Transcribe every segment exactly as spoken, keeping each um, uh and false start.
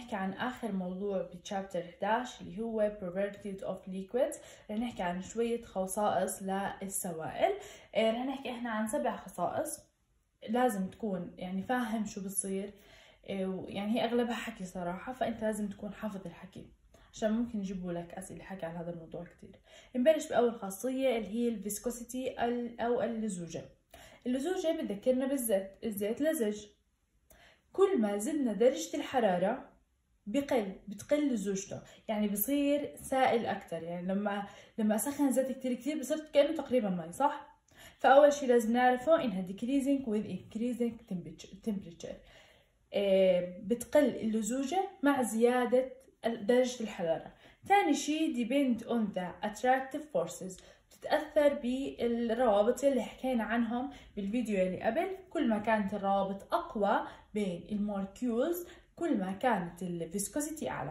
نحكي عن آخر موضوع بتشابتر إحدى عشر اللي هو properties of liquids. رح نحكي عن شوية خصائص للسوائل. رح نحكي إحنا عن سبع خصائص لازم تكون يعني فاهم شو بتصير، يعني هي أغلبها حكي صراحة، فأنت لازم تكون حافظ الحكي عشان ممكن يجيبوا لك أسئلة حكي على هذا الموضوع كتير. نبلش بأول خاصية اللي هي الفيسكوسيتي أو اللزوجة. اللزوجة بتذكرنا بالزيت، الزيت لزج، كل ما زدنا درجة الحرارة بقل بتقل لزوجته، يعني بصير سائل أكتر. يعني لما لما أسخن زيت كتير كتير بصير كأنه تقريبا مي، صح؟ فأول شي لازم نعرفه إنها decreasing with increasing temperature. إيه بتقل اللزوجة مع زيادة درجة الحرارة. ثاني شي depend on the attractive forces، بتتأثر بالروابط اللي حكينا عنهم بالفيديو اللي قبل. كل ما كانت الروابط أقوى بين المولكيولز كل ما كانت الفيسكوسيتي أعلى.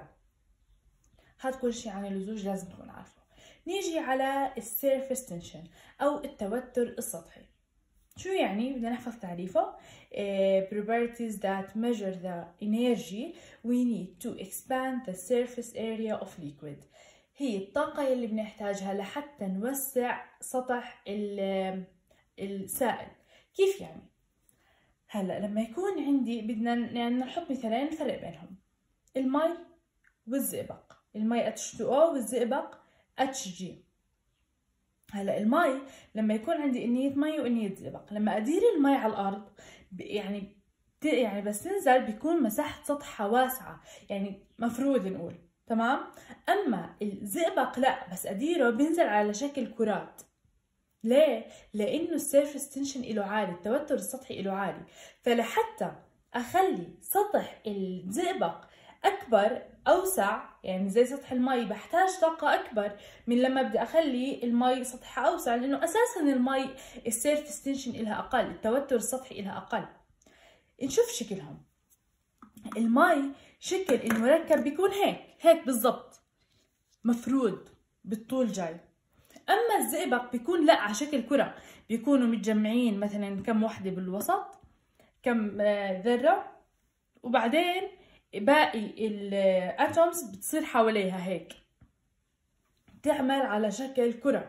هذا كل شيء عن اللزوج لازم تكون عارفه. نيجي على السيرفيس تنشن أو التوتر السطحي. شو يعني؟ بدنا نحفظ تعريفه. uh, properties that measure the energy we need to expand the surface area of liquid. هي الطاقة اللي بنحتاجها لحتى نوسع سطح السائل. كيف يعني؟ هلا لما يكون عندي بدنا يعني نحط مثالين نفرق بينهم، المي والزئبق. المي اتش تو او والزئبق اتش جي. هلا المي لما يكون عندي انية مي وانية زئبق، لما ادير المي على الارض يعني يعني بس تنزل بيكون مساحة سطحها واسعة، يعني مفروض نقول تمام. اما الزئبق لا، بس اديره بينزل على شكل كرات. ليه؟ لانه السيرفيس تنشن له عالي، التوتر السطحي له عالي. فلحتى اخلي سطح الزئبق اكبر اوسع، يعني زي سطح المي، بحتاج طاقة اكبر من لما بدي اخلي المي سطحها اوسع، لانه اساسا المي السيرفيس تنشن لها اقل، التوتر السطحي لها اقل. نشوف شكلهم. المي شكل المركب بيكون هيك هيك بالضبط، مفرود بالطول جاي. اما الزئبق بيكون لا على شكل كرة، بيكونوا متجمعين مثلا كم وحدة بالوسط، كم ذرة، وبعدين باقي الاتومز بتصير حواليها هيك تعمل على شكل كرة.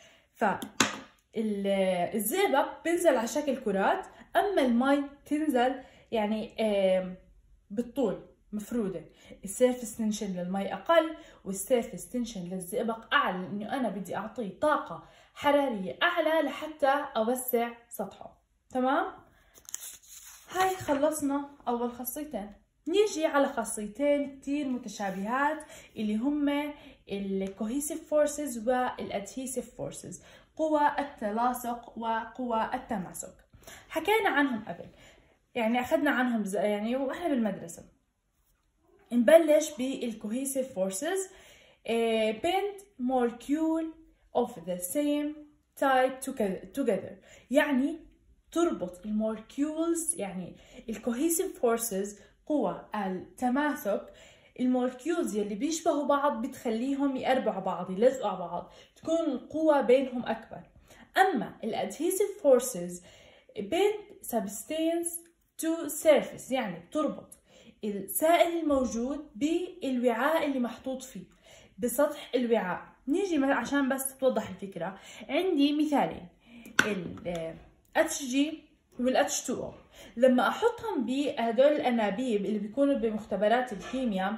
فالزئبق بينزل على شكل كرات، اما المي تنزل يعني بالطول مفرودة. السيرفيس تنشن للمي أقل والسيرفيس تنشن للزئبق أعلى، لأنه أنا بدي أعطيه طاقة حرارية أعلى لحتى أوسع سطحه. تمام؟ هاي خلصنا أول خاصيتين. نيجي على خاصيتين كتير متشابهات اللي هم الكوهيسيف فورسز والادهيسيف فورسز، قوى التلاصق وقوى التماسك. حكينا عنهم قبل، يعني أخذنا عنهم يعني وإحنا بالمدرسة. نبلش بالcohesive forces. uh, bend molecule of the same type together، يعني تربط المولكيولز. يعني الcohesive forces قوى التماسك، المولكيولز يلي بيشبهوا بعض بتخليهم يقربوا على بعض، يلزقوا على بعض، تكون القوة بينهم أكبر. أما الadhesive forces bend substance to surface، يعني تربط السائل الموجود بالوعاء اللي محطوط فيه بسطح الوعاء. نيجي عشان بس توضح الفكرة، عندي مثالين ال اتش جي وال اتش تو او. لما احطهم بهدول الانابيب اللي بيكونوا بمختبرات الكيمياء،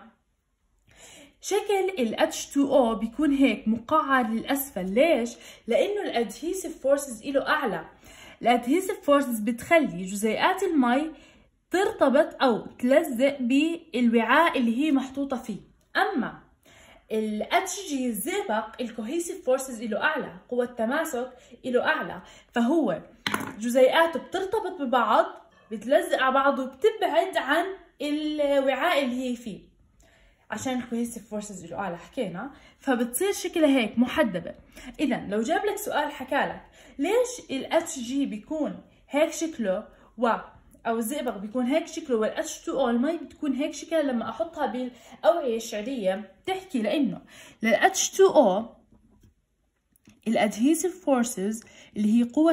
شكل ال اتش تو او بيكون هيك مقعر للاسفل. ليش؟ لانه الادهيسيف فورسز له اعلى. الادهيسيف فورسز بتخلي جزيئات المي ترتبط او تلزق بالوعاء اللي هي محطوطه فيه. اما ال اتش جي الزئبق الكوهيسيف فورسز له اعلى، قوه التماسك له اعلى، فهو جزيئاته بترتبط ببعض، بتلزق على بعض وبتبعد عن الوعاء اللي هي فيه، عشان الكوهيسيف فورسز له اعلى حكينا، فبتصير شكلها هيك محدبه. اذا لو جاب لك سؤال حكالك ليش ال اتش جي بيكون هيك شكله و او الزئبق بيكون هيك شكله وال اتش تو او المي بتكون هيك شكلها، لما احطها بالاوعيه الشعريه بتحكي لانه لل اتش تو او الادهيسيف فورسز اللي هي قوة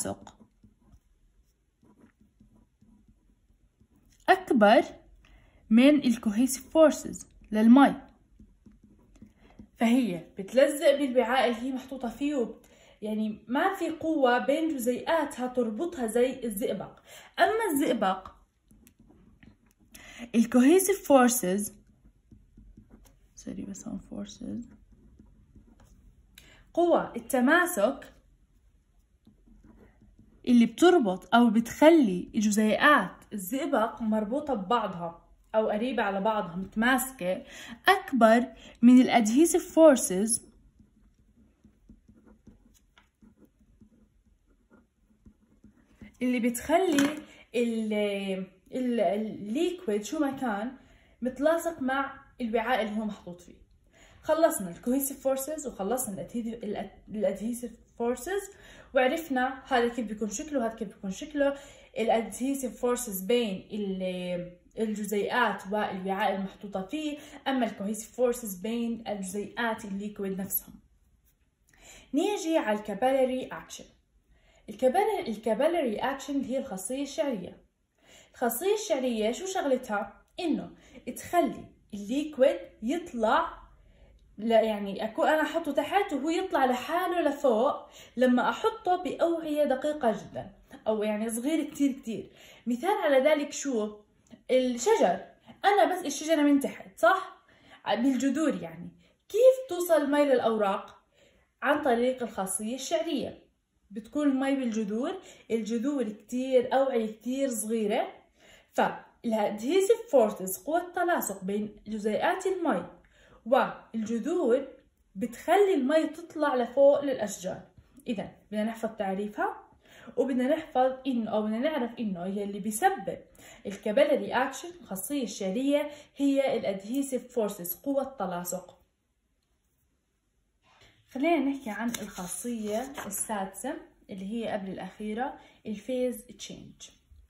التلاصق اكبر من الكوهيسيف فورسز للمي، فهي بتلزق بالوعاء اللي هي محطوطة فيه وبت... يعني ما في قوة بين جزيئاتها تربطها زي الزئبق. أما الزئبق الكوهيسيف فورسز سوري بس هون فورسز قوة التماسك اللي بتربط أو بتخلي جزيئات الزئبق مربوطة ببعضها أو قريبة على بعضها متماسكة أكبر من الأدهيسيف فورسز اللي بتخلي الليكويد شو ما كان متلاصق مع الوعاء اللي هو محطوط فيه. خلصنا الكوهيسيف فورسز وخلصنا الادهيسيف فورسز وعرفنا هذا كيف بيكون شكله وهذا كيف بيكون شكله. الادهيسيف فورسز بين الجزيئات والوعاء المحطوطة فيه، أما الكوهيسيف فورسز بين الجزيئات الليكويد نفسهم. نيجي على الكابيلاري أكشن. الكابيلاري الكابيلاري أكشن هي الخاصية الشعرية. الخاصية الشعرية شو شغلتها؟ إنه تخلي الليكويد يطلع، لا يعني أكون أنا أحطه تحت وهو يطلع لحاله لفوق لما أحطه بأوعية دقيقة جدا أو يعني صغير كتير كتير. مثال على ذلك شو؟ الشجر، أنا بس الشجرة من تحت صح؟ بالجذور يعني كيف توصل المي للأوراق؟ عن طريق الخاصية الشعرية. بتكون المي بالجذور، الجذور كتير أوعية كتير صغيرة، فالادهيسيف فورسز قوة التلاصق بين جزيئات المي والجذور بتخلي المي تطلع لفوق للأشجار. إذا بدنا نحفظ تعريفها وبدنا نحفظ إنه أو بدنا نعرف إنه يلي بيسبب الكابيلاري أكشن الخاصية الشعرية هي الادهيسيف فورسز قوة التلاصق. خلينا نحكي عن الخاصية السادسة اللي هي قبل الأخيرة، الفيز تشينج.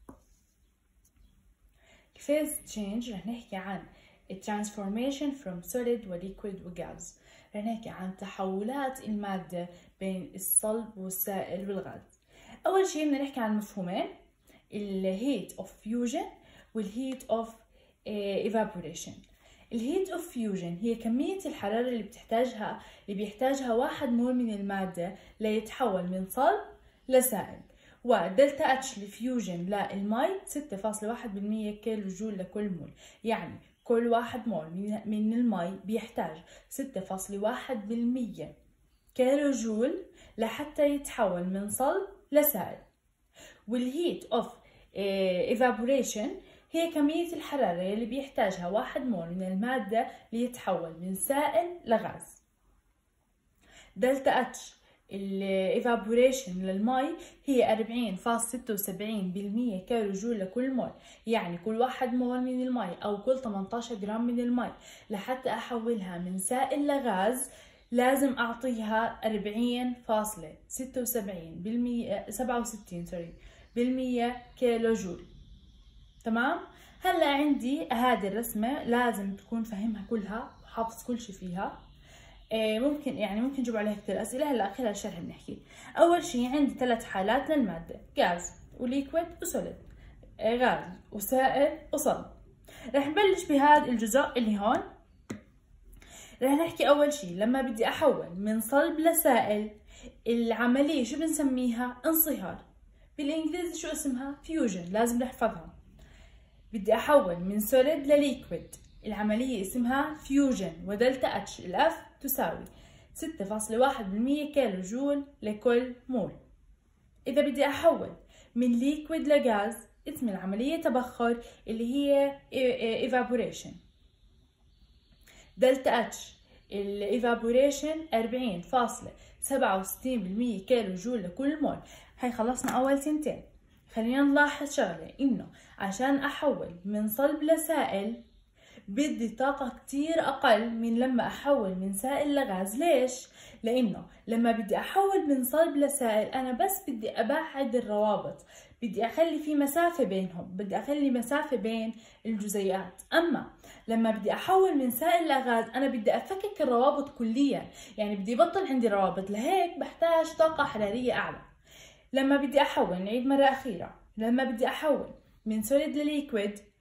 الفيز تشينج رح نحكي عن الترانسفورميشن from solid و liquid و gas. رح نحكي عن تحولات المادة بين الصلب والسائل والغاز. أول شيء بدنا نحكي عن مفهومين، الهيت of fusion والهيت of evaporation. الهيت اوف فيوجن هي كمية الحرارة اللي بتحتاجها اللي بيحتاجها واحد مول من المادة ليتحول من صلب لسائل، ودلتا اتش الفيوجن للمي ستة فاصلة واحد بالمية كيلو جول لكل مول. يعني كل واحد مول من المي بيحتاج ستة فاصلة واحد بالمية كيلو جول لحتى يتحول من صلب لسائل. والهيت اوف evaporation هي كمية الحرارة اللي بيحتاجها واحد مول من المادة ليتحول من سائل لغاز. دلتا اتش الايفابوريشن للمي هي أربعين فاصلة ستة وسبعين بالمية كيلو جول لكل مول. يعني كل واحد مول من المي أو كل ثمانية عشر جرام من المي لحتى أحولها من سائل لغاز لازم أعطيها أربعين فاصلة ستة وسبعين بالمية سبعة وستين سوري بالمية كيلو جول. تمام؟ هلا عندي هذه الرسمة لازم تكون فاهمها كلها وحافظ كل شيء فيها. إيه ممكن يعني ممكن نجيب عليها كثير أسئلة. هلا خلال الشرح بنحكي. أول شيء عندي ثلاث حالات للمادة، غاز وليكويد وسوليد. إيه غاز وسائل وصلب. رح نبلش بهذا الجزء اللي هون. رح نحكي أول شيء لما بدي أحول من صلب لسائل العملية شو بنسميها؟ انصهار. بالإنجليزي شو اسمها؟ فيوجن. لازم نحفظها. بدي أحول من سوليد لليكويد العملية اسمها فيوجن، ودلتا اتش الاف تساوي ستة فاصلة واحد بالمية كيلو جول لكل مول. إذا بدي أحول من ليكويد لغاز اسم العملية تبخر اللي هي evaporation. دلتا اتش الايفابوريشن أربعين فاصلة سبعة وستين بالمية كيلو جول لكل مول. هاي خلصنا أول تنتين. خلينا نلاحظ شغلة إنه عشان أحول من صلب لسائل بدي طاقة كتير أقل من لما أحول من سائل لغاز. ليش؟ لأنه لما بدي أحول من صلب لسائل أنا بس بدي أبعد الروابط، بدي أخلي في مسافة بينهم، بدي أخلي مسافة بين الجزيئات. أما لما بدي أحول من سائل لغاز أنا بدي أفكك الروابط كليا، يعني بدي بطل عندي روابط، لهيك بحتاج طاقة حرارية أعلى. لما بدي أحول، نعيد مرة أخيرة، لما بدي أحول من سوليد لليكويد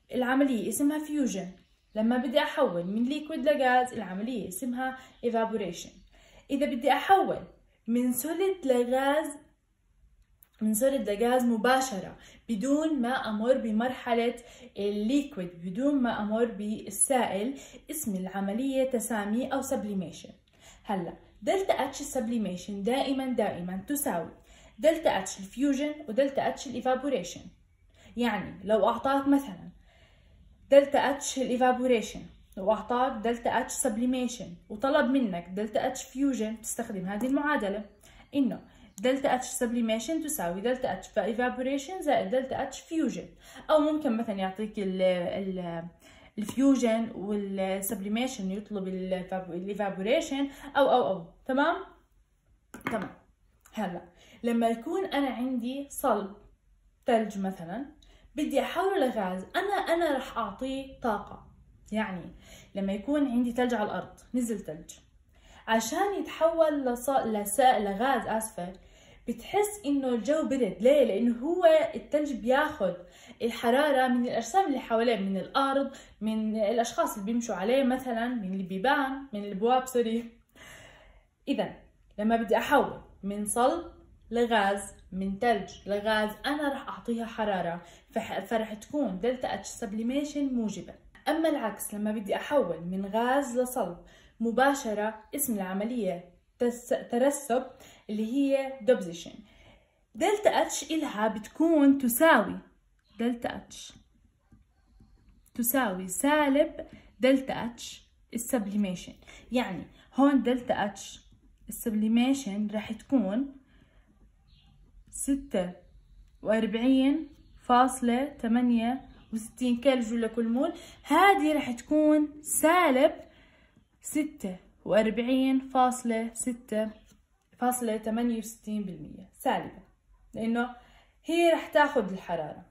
العملية اسمها فيوجن. لما بدي أحول من ليكويد لغاز العملية اسمها evaporation. إذا بدي أحول من سوليد لغاز من سوليد لغاز مباشرة بدون ما أمر بمرحلة الليكويد، بدون ما أمر بالسائل، اسم العملية تسامي أو sublimation. هلا دلتا اتش السبليميشن دائما دائما تساوي دلتا اتش الفيوجن ودلتا اتش الايفابوريشن. يعني لو أعطاك مثلا دلتا اتش الايفابوريشن واعطاك دلتا اتش سبليميشن وطلب منك دلتا اتش فيوجن، تستخدم هذه المعادله انه دلتا اتش سبليميشن تساوي دلتا اتش ايفابوريشن زائد دلتا اتش فيوجن. او ممكن مثلا يعطيك ال ال الفيوجن والسبليميشن يطلب الايفابوريشن او او او تمام تمام. هلا لما يكون انا عندي صلب ثلج مثلا بدي احوله لغاز، انا انا رح اعطيه طاقه. يعني لما يكون عندي ثلج على الارض، نزل ثلج، عشان يتحول لص... لس... لغاز اسفه، بتحس انه الجو برد. ليه؟ لانه هو الثلج بياخذ الحراره من الاجسام اللي حواليه، من الارض، من الاشخاص اللي بيمشوا عليه مثلا، من البيبان، من الابواب سوري. اذا لما بدي احول من صلب لغاز، من ثلج لغاز، انا راح اعطيها حراره، فرح تكون دلتا اتش سبليميشن موجبه. اما العكس لما بدي احول من غاز لصلب مباشره، اسم العمليه ترسب اللي هي دوبزيشن. دلتا اتش إلها بتكون تساوي دلتا اتش تساوي سالب دلتا اتش السبليميشن. يعني هون دلتا اتش السبليميشن راح تكون ستة وأربعين فاصلة ثمانية وستين كيلو جول لكل مول، هذه راح تكون سالب ستة وأربعين فاصلة ستة فاصلة ثمانية وستين بالمية سالبة، لأنه هي راح تاخذ الحرارة،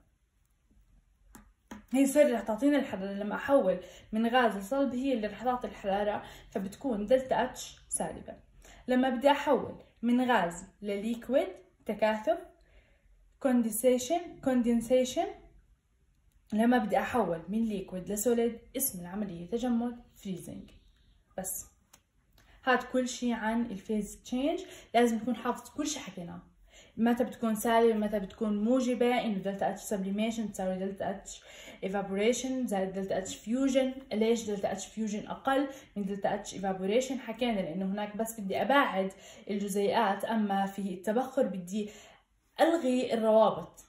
هي سوري راح تعطينا الحرارة. لما أحول من غاز لصلب هي اللي راح تعطي الحرارة، فبتكون دلتا اتش سالبة. لما بدي أحول من غاز لليكويد، تكاثف، كوندنسيشن كوندنسيشن لما بدي أحول من ليكويد لسوليد، اسم العملية تجمد، فريزنج. بس هاد كل شيء عن الفيز تشينج. لازم تكون حافظ كل شيء حكيناه، متى بتكون سالبة متى بتكون موجبة، انه دلتا اتش سبليميشن تساوي دلتا اتش ايفابوريشن زائد دلتا اتش فيوجن. ليش دلتا اتش فيوجن اقل من دلتا اتش ايفابوريشن؟ حكينا لانه هناك بس بدي اباعد الجزيئات، اما في التبخر بدي الغي الروابط.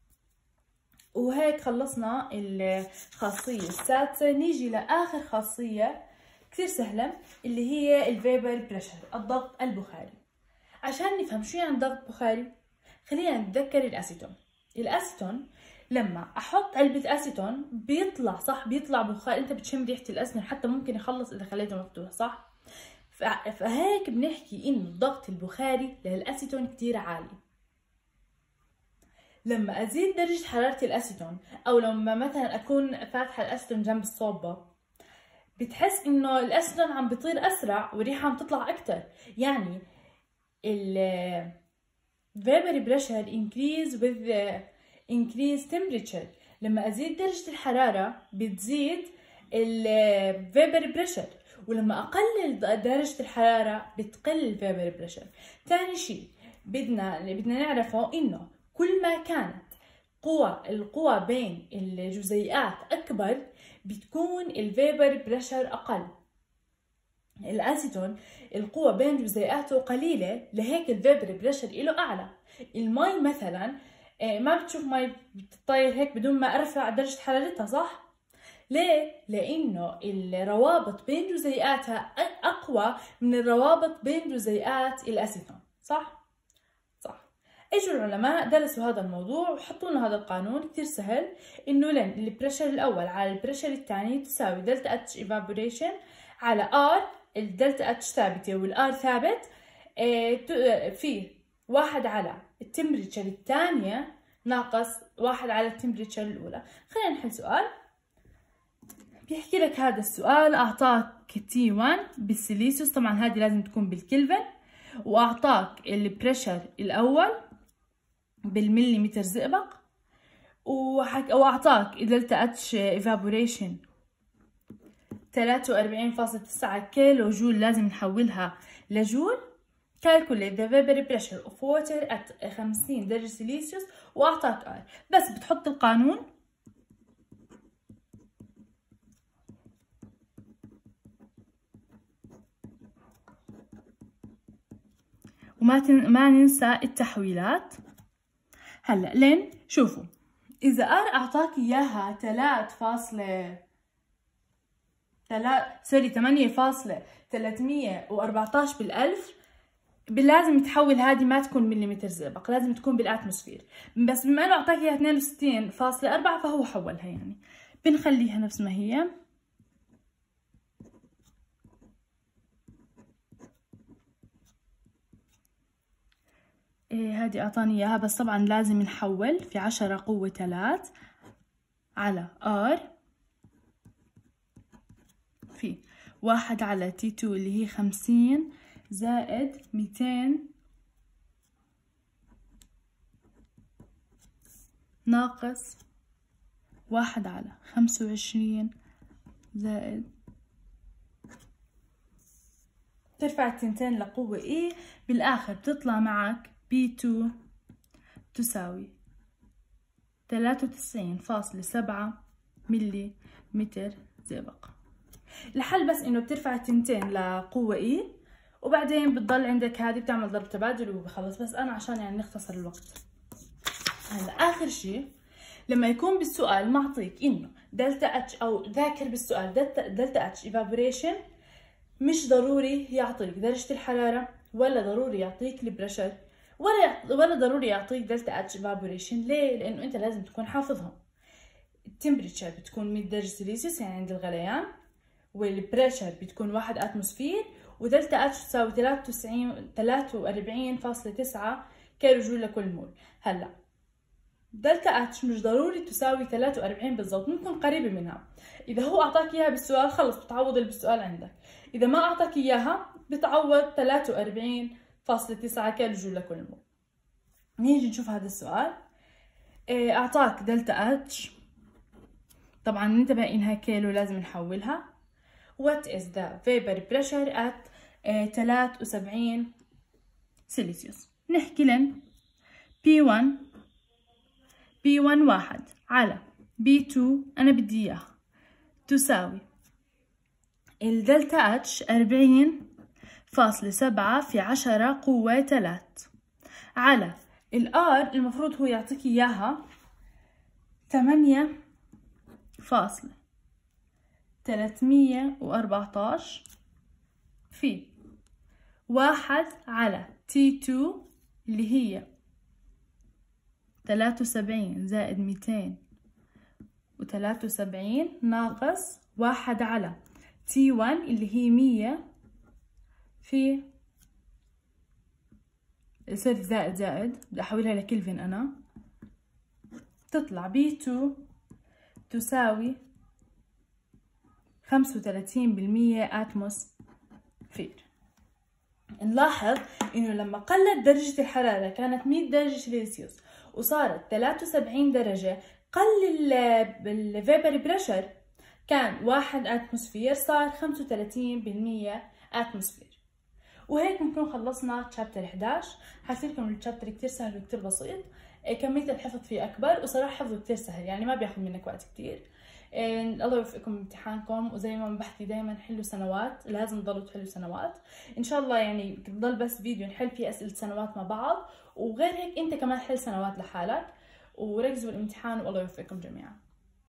وهيك خلصنا الخاصية السادسة. نيجي لاخر خاصية كثير سهلة اللي هي الفيبر بريشر، الضغط البخاري. عشان نفهم شو يعني ضغط بخاري خلينا نتذكر الاسيتون. الاسيتون لما احط علبة اسيتون بيطلع صح بيطلع بخار، انت بتشم ريحة الاسيتون، حتى ممكن يخلص اذا خليته مفتوح صح. فهيك بنحكي انه الضغط البخاري للاسيتون كتير عالي. لما ازيد درجة حرارة الاسيتون او لما مثلا اكون فاتحة الاسيتون جنب الصوبة، بتحس انه الاسيتون عم بيطير اسرع والريحة عم تطلع اكتر. يعني ال vapor pressure increase with increase temperature. لما ازيد درجة الحرارة بتزيد ال vapor pressure، ولما اقلل درجة الحرارة بتقل ال vapor pressure. ثاني شيء بدنا بدنا نعرفه انه كل ما كانت قوى القوى بين الجزيئات اكبر بتكون ال vapor pressure اقل. الاسيتون القوة بين جزيئاته قليلة، لهيك الفيبر بريشر له اعلى. المي مثلا ما بتشوف مي بتطير هيك بدون ما ارفع درجة حرارتها صح؟ ليه؟ لانه الروابط بين جزيئاتها اقوى من الروابط بين جزيئات الاسيتون صح؟ صح. اجوا العلماء درسوا هذا الموضوع وحطوا لنا هذا القانون كثير سهل، انه لين البريشر الاول على البريشر الثاني تساوي دلتا اتش ايفابوريشن على ار، الدلتا اتش ثابته والار ثابت، في واحد على التمبريتشر الثانيه ناقص واحد على التمبريتشر الاولى. خلينا نحل سؤال. بيحكي لك هذا السؤال اعطاك تي واحد بالسيليسيوس، طبعا هذه لازم تكون بالكلفن، واعطاك البريشر الاول بالمليمتر زئبق، وحك... وأعطاك دلتا اتش evaporation ثلاثة وأربعين فاصلة تسعة كيلو جول، لازم نحولها لجول. calculate the vapor pressure of water at خمسين درجة سلسيوس وأعطاك R. بس بتحط القانون وما تن... ما ننسى التحويلات. هلا لين شوفوا، إذا R أعطاك إياها ثلاثة فاصلة تلا... سوري ثمانية فاصلة ثلاثمية وأربعتاشر بالألف، لازم تحول هذه ما تكون مليمتر زئبق، لازم تكون بالأتموسفير. بس بما إنه أعطاك إياها اثنين وستين فاصلة أربعة فهو حولها، يعني بنخليها نفس ما هي. إيه هذه أعطاني إياها، بس طبعا لازم نحول في عشرة قوة ثلاثة على R في واحد على تي تو اللي هي خمسين زائد ميتين ناقص واحد على خمسة وعشرين زائد، ترفع التنتين لقوة إيه، بالآخر بتطلع معك بي تو تساوي ثلاثة وتسعين فاصلة سبعة ملي متر زئبق. الحل بس إنه بترفع التنتين لقوة إيه وبعدين بتضل عندك هذه بتعمل ضرب تبادل وبخلص. بس أنا عشان يعني نختصر الوقت. هلا آخر شيء لما يكون بالسؤال معطيك إنه دلتا اتش، أو ذاكر بالسؤال دلتا, دلتا اتش evaporation، مش ضروري يعطيك درجة الحرارة ولا ضروري يعطيك البريشر ولا ولا ضروري يعطيك دلتا اتش evaporation. ليه؟ لأنه أنت لازم تكون حافظهم. التمبريتشر بتكون مية درجة سلسيوس يعني عند الغليان، والبريشر بتكون واحد أتموسفير، ودلتا اتش تساوي ثلاثة وأربعين فاصلة تسعة كيلو جول لكل مول. هلا دلتا اتش مش ضروري تساوي ثلاثة وأربعين بالضبط، ممكن قريبة منها. إذا هو أعطاك إياها بالسؤال خلص بتعوض اللي بالسؤال عندك، إذا ما أعطاك إياها بتعوض ثلاثة وأربعين فاصلة تسعة كيلو جول لكل مول. نيجي نشوف هذا السؤال. أعطاك دلتا اتش، طبعا انتبه إنها كيلو لازم نحولها. What is the vapor pressure at ثلاثة وسبعين سلسيوس؟ نحكي لن بي واحد بي واحد واحد على بي اثنين أنا بدي إياها تساوي الدلتا اتش أربعين فاصلة سبعة في عشرة قوة ثلاثة على الار المفروض هو يعطيك إياها ثمانية فاصلة ثلاثمية وأربعتاشر في واحد على تي اثنين اللي هي ثلاثة وسبعين زائد ميتين وثلاثة وسبعين ناقص واحد على تي واحد اللي هي مية في صرت زائد زائد بدي أحولها لكلفن أنا، تطلع بي اثنين تساوي خمسة وثلاثين بالمية أتموسفير. نلاحظ إنه لما قلت درجة الحرارة كانت مية درجة سلسيوس وصارت ثلاثة وسبعين درجة، قل الفيبر بريشر كان واحد أتموسفير صار خمسة وثلاثين بالمية أتموسفير. وهيك بنكون خلصنا تشابتر إحدى عشر. حسيتكم التشابتر كتير سهل وكتير بسيط، كمية الحفظ فيه أكبر وصراحة حفظه كتير سهل، يعني ما بياخذ منك وقت كتير. الله يوفقكم بامتحانكم، وزي ما بحكي دايما حلوا سنوات، لازم تضلوا تحلوا سنوات ان شاء الله. يعني بضل بس فيديو نحل فيه اسئله سنوات مع بعض، وغير هيك انت كمان حل سنوات لحالك وركزوا بالامتحان، والله يوفقكم جميعا.